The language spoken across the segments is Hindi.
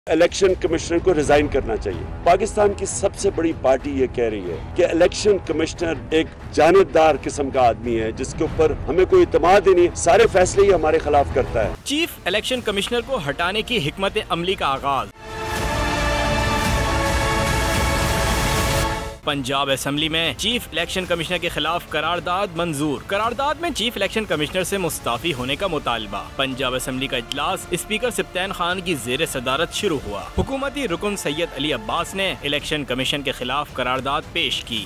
इलेक्शन कमिश्नर को रिजाइन करना चाहिए। पाकिस्तान की सबसे बड़ी पार्टी ये कह रही है कि इलेक्शन कमिश्नर एक जानिबदार किस्म का आदमी है जिसके ऊपर हमें कोई इत्मीनाद ही नहीं, सारे फैसले ही हमारे खिलाफ करता है। चीफ इलेक्शन कमिश्नर को हटाने की हिकमत अमली का आगाज। पंजाब असेंबली में चीफ इलेक्शन कमिश्नर के खिलाफ करारदाद मंजूर। करारदाद में चीफ इलेक्शन कमिश्नर से मुस्ताफी होने का मुतालबा। पंजाब असेंबली का इजलास स्पीकर सिप्तान खान की जेर सदारत शुरू हुआ। हुकूमती रुकन सैयद अली अब्बास ने इलेक्शन कमीशन के खिलाफ करारदाद पेश की।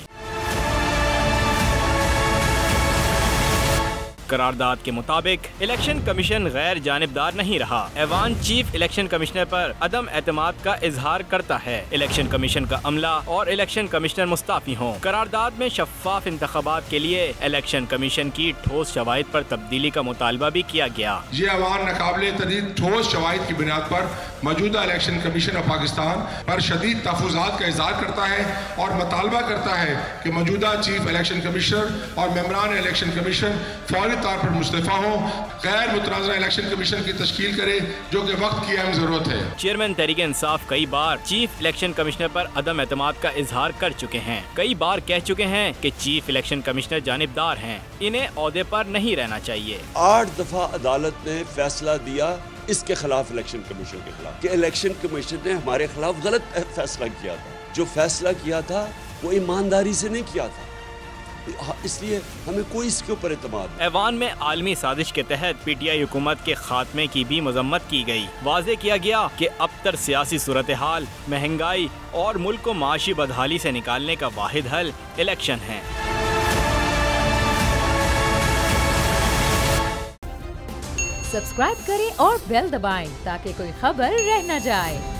करारदाद के मुताबिक इलेक्शन कमीशन गैर जानिबदार नहीं रहा। ऐवान चीफ इलेक्शन कमिश्नर पर अदम एतमाद का इजहार करता है। इलेक्शन कमीशन का अमला और इलेक्शन कमिश्नर मुस्ताफी हों। करारदाद में शफाफ इंतखाबात के लिए इलेक्शन कमीशन की ठोस शवाहिद पर तब्दीली का मुतालबा भी किया गया। ये ऐवान नाकाबिले तदीद ठोस शवाहिद की बुनियाद पर मौजूदा इलेक्शन कमीशन ऑफ पाकिस्तान पर शदीद तहफ़्फ़ुज़ात का इजहार करता है और मुतालबा करता है कि मौजूदा चीफ इलेक्शन कमिश्नर और मेंबरान इलेक्शन कमीशन फौरी तौर पर मुस्तफा हो, गैर मुतनाज़रा इलेक्शन कमीशन की तश्कील करे जो कि वक्त की अहम जरूरत है। चेयरमैन तहरीक इंसाफ कई बार चीफ इलेक्शन कमिश्नर पर अदम एतमाद का इजहार कर चुके हैं। कई बार कह चुके हैं कि चीफ इलेक्शन कमिश्नर जानिबदार हैं, इन्हें ओहदे पर नहीं रहना चाहिए। 8 दफा अदालत ने फैसला दिया इसके खिलाफ, इलेक्शन कमीशन के खिलाफ, कि इलेक्शन कमीशन ने हमारे खिलाफ गलत फैसला किया था। जो फैसला किया था वो ईमानदारी से नहीं किया था, इसलिए हमें कोई इसके ऊपर एतमाद। ऐवान में आलमी साजिश के तहत PTI हुकूमत के खात्मे की भी मजम्मत की गई। वाज़े किया गया कि अब तक सियासी सूरत हाल, महंगाई और मुल्क को माशी बदहाली से निकालने का वाहिद हल इलेक्शन है। सब्सक्राइब करें और बेल दबाएं ताकि कोई खबर रह न जाए।